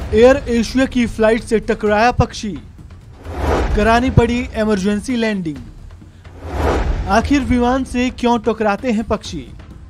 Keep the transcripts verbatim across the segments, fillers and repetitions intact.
Air Asia की flight से टकराया पक्षी, करानी पड़ी इमरजेंसी लैंडिंग। आखिर विमान से क्यों टकराते हैं पक्षी?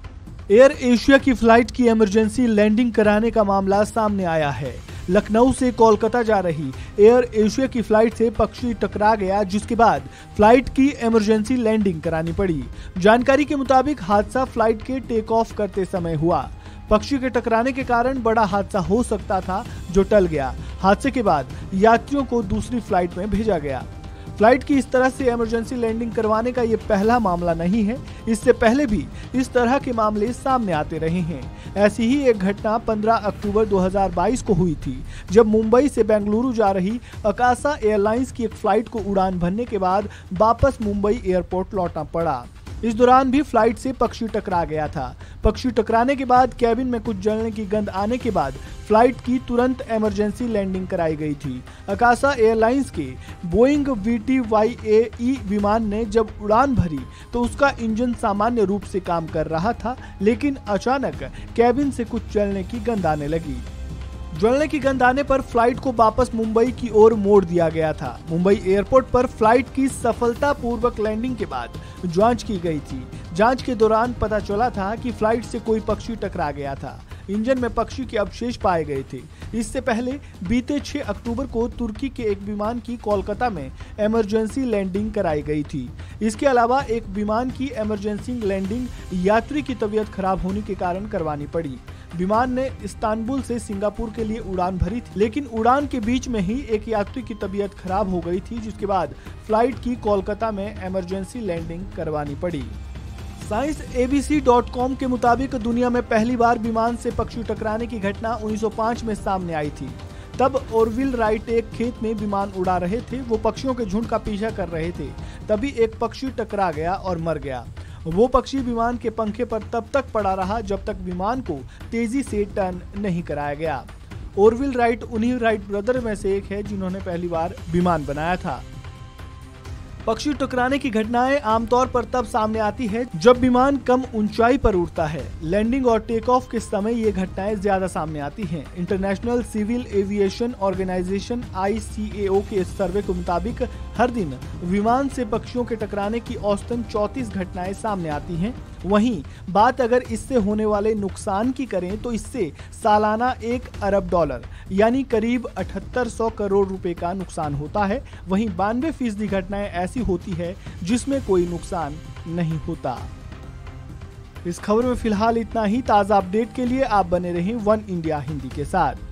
एयर एशिया की फ्लाइट की इमरजेंसी लैंडिंग कराने का मामला सामने आया है। लखनऊ से कोलकाता जा रही एयर एशिया की फ्लाइट से पक्षी टकरा गया, जिसके बाद फ्लाइट की इमरजेंसी लैंडिंग करानी पड़ी। जानकारी के मुताबिक हादसा फ्लाइट के टेक ऑफ करते समय हुआ। पक्षी के टकराने के कारण बड़ा हादसा हो सकता था, जो टल गया। हादसे के बाद यात्रियों को दूसरी फ्लाइट में भेजा गया। फ्लाइट की इस तरह से इमरजेंसी लैंडिंग करवाने का ये पहला मामला नहीं है। इससे पहले भी इस तरह के मामले सामने आते रहे हैं। ऐसी ही एक घटना पंद्रह अक्टूबर दो हज़ार बाईस को हुई थी, जब मुंबई से बेंगलुरु जा रही अकासा एयरलाइंस की एक फ्लाइट को उड़ान भरने के बाद वापस मुंबई एयरपोर्ट लौटना पड़ा। इस दौरान भी फ्लाइट से पक्षी टकरा गया था। पक्षी टकराने के बाद कैबिन में कुछ जलने की गंध आने के बाद फ्लाइट की तुरंत इमरजेंसी लैंडिंग कराई गई थी। अकासा एयरलाइंस के Boeing V T Y A E विमान ने जब उड़ान भरी तो उसका इंजन सामान्य रूप से काम कर रहा था, लेकिन अचानक कैबिन से कुछ जलने की गंध आने लगी। जलने की गंध आने पर फ्लाइट को वापस मुंबई की ओर मोड़ दिया गया था। मुंबई एयरपोर्ट पर फ्लाइट की सफलतापूर्वक लैंडिंग के बाद जांच की गई थी। जांच के दौरान पता चला था कि फ्लाइट से कोई पक्षी टकरा गया था। इंजन में पक्षी के अवशेष पाए गए थे। इससे पहले बीते छह अक्टूबर को तुर्की के एक विमान की कोलकाता में इमरजेंसी लैंडिंग कराई गई थी। इसके अलावा एक विमान की इमरजेंसी लैंडिंग यात्री की तबीयत खराब होने के कारण करवानी पड़ी। विमान ने इस्तांबुल से सिंगापुर के लिए उड़ान भरी थी, लेकिन उड़ान के बीच में ही एक यात्री की तबीयत खराब हो गई थी, जिसके बाद फ्लाइट की कोलकाता में इमरजेंसी लैंडिंग करवानी पड़ी। Science A B C dot com के मुताबिक दुनिया में पहली बार विमान से पक्षी टकराने की घटना उन्नीस सौ पाँच में सामने आई थी। तब ऑरविल राइट एक खेत में विमान उड़ा रहे थे। वो पक्षियों के झुंड का पीछा कर रहे थे। तभी एक पक्षी टकरा गया और मर गया। वो पक्षी विमान के पंखे पर तब तक पड़ा रहा जब तक विमान को तेजी से टर्न नहीं कराया गया। ऑरविल राइट उन्हीं राइट ब्रदर में से एक है जिन्होंने पहली बार विमान बनाया था। पक्षी टकराने की घटनाएं आमतौर पर तब सामने आती है जब विमान कम ऊंचाई पर उड़ता है। लैंडिंग और टेक ऑफ के समय ये घटनाएं ज्यादा सामने आती हैं। International Civil Aviation Organization I C A O के सर्वे के मुताबिक हर दिन विमान से पक्षियों के टकराने की औसतन चौंतीस घटनाएं सामने आती हैं। वहीं बात अगर इससे होने वाले नुकसान की करें तो इससे सालाना एक अरब डॉलर यानी करीब अठहत्तर सौ करोड़ रुपए का नुकसान होता है। वहीं बानवे फीसदी घटनाएं ऐसी होती है जिसमें कोई नुकसान नहीं होता। इस खबर में फिलहाल इतना ही। ताज़ा अपडेट के लिए आप बने रहें वन इंडिया हिंदी के साथ।